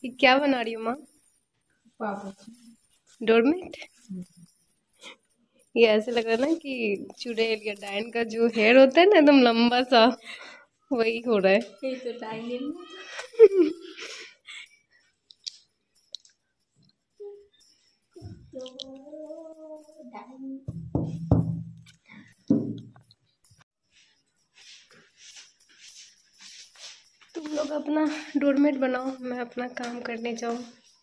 ये क्या बना रही हो माँ? पापड़। डोरमेट। ये ऐसे लग रहा है ना कि चुड़ैल या डायन का जो हेयर होता है ना एकदम लंबा सा, वही हो रहा है। ये तो टाइम तुम लोग अपना डोरमेट बनाओ, मैं अपना काम करने जाऊँ।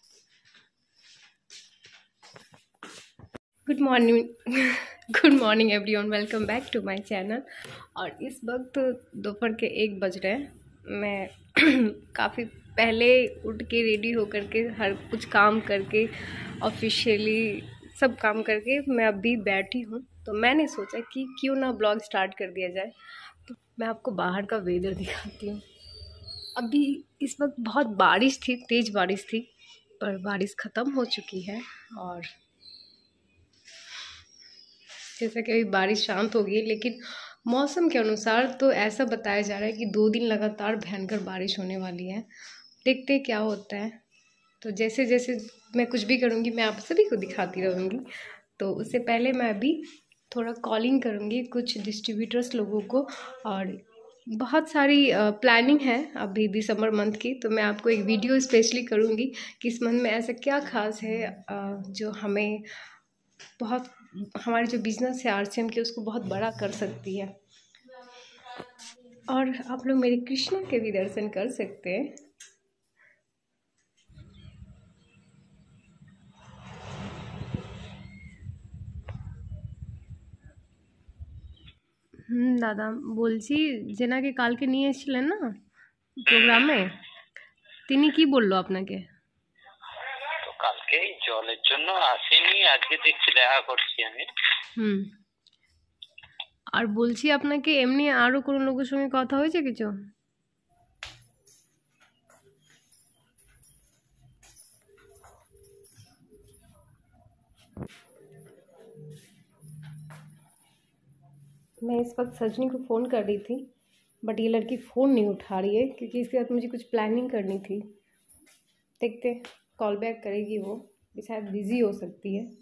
Good morning good morning everyone, welcome back to my channel. और इस वक्त दोपहर के 1 बज रहे हैं। मैं काफ़ी पहले उठ के रेडी होकर के हर कुछ काम करके ऑफिशियली सब काम करके मैं अभी बैठी हूँ। तो मैंने सोचा कि क्यों ना ब्लॉग स्टार्ट कर दिया जाए। तो मैं आपको बाहर का वेदर दिखाती हूँ। अभी इस वक्त बहुत बारिश थी, तेज़ बारिश थी, पर बारिश ख़त्म हो चुकी है। और जैसा कि अभी बारिश शांत हो गई है, लेकिन मौसम के अनुसार तो ऐसा बताया जा रहा है कि 2 दिन लगातार भयंकर बारिश होने वाली है। देखते क्या होता है। तो जैसे जैसे मैं कुछ भी करूँगी मैं आप सभी को दिखाती रहूँगी। तो उससे पहले मैं अभी थोड़ा कॉलिंग करूँगी कुछ डिस्ट्रीब्यूटर्स लोगों को। और बहुत सारी प्लानिंग है अभी दिसंबर मंथ की। तो मैं आपको एक वीडियो स्पेशली करूँगी कि इस मंथ में ऐसा क्या खास है जो हमें बहुत, हमारे जो बिज़नेस है आरसीएम के, उसको बहुत बड़ा कर सकती है। और आप लोग मेरे कृष्णा के भी दर्शन कर सकते हैं। दादा বলছি যে নাকি কালকে নিয়ে এসেছিলেন না প্রোগ্রামে, তিনি কি বললো আপনাকে? তো কালকে জলের জন্য আসেনি, আজকে দেখছি দেখা করছি আমি। হুম। আর বলছি আপনাকে এমনি আরো কোনো লোকের সঙ্গে কথা হয়েছে কিছু? मैं इस वक्त सजनी को फ़ोन कर रही थी, बट ये लड़की फ़ोन नहीं उठा रही है क्योंकि इसके साथ मुझे कुछ प्लानिंग करनी थी। देखते कॉल बैक करेगी वो, शायद बिज़ी हो सकती है।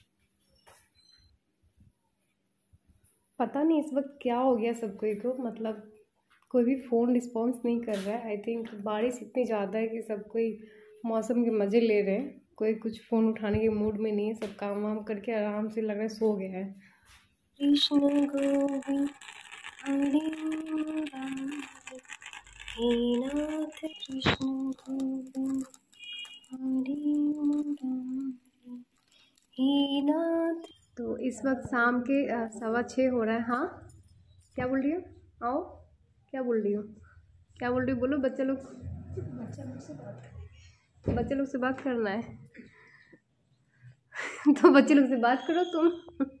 पता नहीं इस वक्त क्या हो गया सब कोई को, मतलब कोई भी फ़ोन रिस्पॉन्स नहीं कर रहा है। आई थिंक बारिश इतनी ज़्यादा है कि सब कोई मौसम के मज़े ले रहे हैं। कोई कुछ फ़ोन उठाने के मूड में नहीं है, सब काम वाम करके आराम से लग रहा है सो गया है। कृष्ण गोविंद हरे मुरारी, हे नाथ कृष्ण गोविंद हरे मुरारी, हे नाथ। तो इस वक्त शाम के 6:15 हो रहा है। हाँ क्या बोल रही हो? आओ, क्या बोल रही हो? क्या बोल रही हो? बोलो। बच्चे लोग से बात करना है तो बच्चे लोग से बात करो तुम।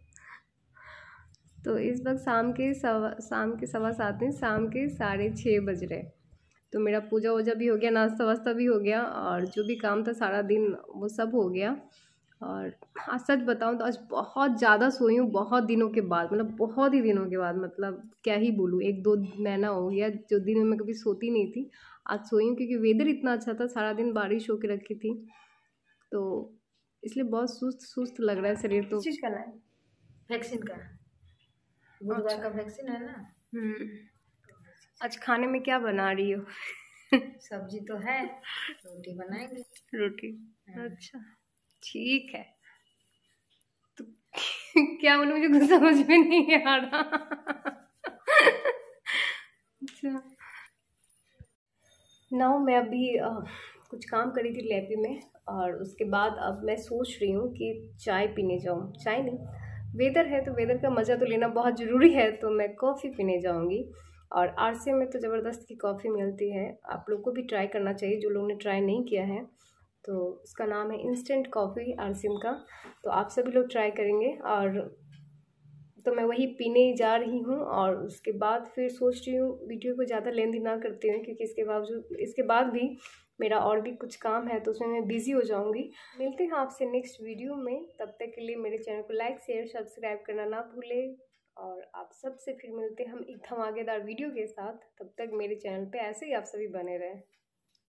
तो इस वक्त शाम के 7:15 नहीं, शाम के 6:30 बज रहे। तो मेरा पूजा वूजा भी हो गया, नाश्ता वास्ता भी हो गया, और जो भी काम था सारा दिन वो सब हो गया। और आज सच बताऊं तो आज बहुत ज़्यादा सोई हूँ, बहुत दिनों के बाद, मतलब बहुत ही दिनों के बाद, मतलब क्या ही बोलूँ, 1-2 महीना हो गया जो दिन में मैं कभी सोती नहीं थी। आज सोई हूँ क्योंकि वेदर इतना अच्छा था, सारा दिन बारिश होके रखी थी, तो इसलिए बहुत सुस्त सुस्त लग रहा है शरीर। तो चीज़ करना है वैक्सीन का, बुधवार अच्छा। का वैक्सीन है ना। आज खाने में क्या बना रही हो? सब्जी तो है, रोटी बनाएंगे। रोटी। अच्छा ठीक है। तो क्या बोलूं, मुझे कुछ समझ में नहीं आ रहा। अच्छा नाउ मैं अभी कुछ काम करी थी लैपी में, और उसके बाद अब मैं सोच रही हूँ कि चाय पीने जाऊँ। चाय नहीं, वेदर है तो वेदर का मज़ा तो लेना बहुत ज़रूरी है, तो मैं कॉफ़ी पीने जाऊँगी। और आरसीएम में तो ज़बरदस्त की कॉफ़ी मिलती है, आप लोग को भी ट्राई करना चाहिए जो लोगों ने ट्राई नहीं किया है। तो उसका नाम है इंस्टेंट कॉफ़ी आरसीएम का, तो आप सभी लोग ट्राई करेंगे। और तो मैं वही पीने जा रही हूँ, और उसके बाद फिर सोच रही हूँ वीडियो को ज़्यादा लेंदी ना करती हूँ क्योंकि इसके बाद भी मेरा और भी कुछ काम है, तो उसमें मैं बिज़ी हो जाऊँगी। मिलते हैं आपसे नेक्स्ट वीडियो में, तब तक के लिए मेरे चैनल को लाइक शेयर सब्सक्राइब करना ना भूलें। और आप सबसे फिर मिलते हैं हम एक धमाकेदार वीडियो के साथ। तब तक मेरे चैनल पे ऐसे ही आप सभी बने रहें।